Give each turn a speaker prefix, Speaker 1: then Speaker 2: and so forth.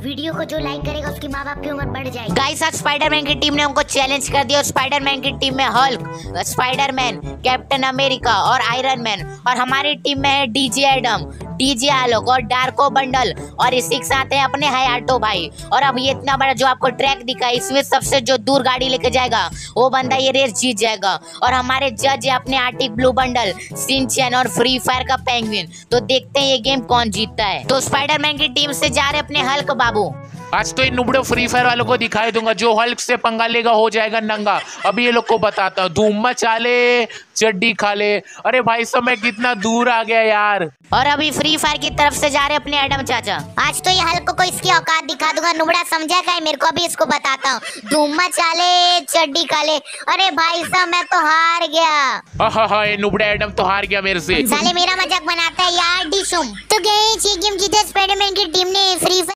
Speaker 1: Video को जो like करेगा उसके माँ बाप की उम्र बढ़ जाएगी।
Speaker 2: गाइस आज स्पाइडरमैन की टीम ने उनको चैलेंज कर दिया और स्पाइडरमैन की टीम में हल्क, स्पाइडरमैन, कैप्टन अमेरिका और आयरन मैन, और हमारी टीम में है डीजे एडम, डीजे आलोक और डार्को बंडल, और इसी के साथ है अपने हयाटो भाई। और अब ये इतना बड़ा जो आपको ट्रैक दिखा है, इसमें सबसे जो दूर गाड़ी लेके जाएगा वो बंदा ये रेस जीत जाएगा। और हमारे जज है अपने आर्टिक ब्लू बंडल, सिंचैन और फ्री फायर का पेंगुइन। तो देखते हैं ये गेम कौन जीतता है। तो स्पाइडरमैन की टीम से जा रहे अपने हल्क बाबू।
Speaker 3: आज तो इन नुबड़े फ्री फायर वालों को दिखाई दूंगा, जो हल्क से पंगा लेगा हो जाएगा नंगा। अभी ये लोग को बताता हूँ, धूम मचा ले चड्डी खा ले। अरे भाई साहब मैं कितना दूर आ गया यार।
Speaker 2: और अभी फ्री फायर की तरफ से जा रहे अपने एडम चाचा।
Speaker 1: आज तो ये हल्क को इसकी औकात दिखा दूंगा, नुबड़ा समझा का है मेरे को, अभी इसको बताता हूँ। धूम मचा ले चड्डी खा ले। अरे भाई साहब मैं तो हार गया।
Speaker 3: हाँ ये नुबड़ा एडम तो हार गया मेरे से।
Speaker 1: साले मेरा मजाक बनाता है यार डिशुम। तो गए ये गेम जीते स्पाइडरमैन की टीम ने फ्री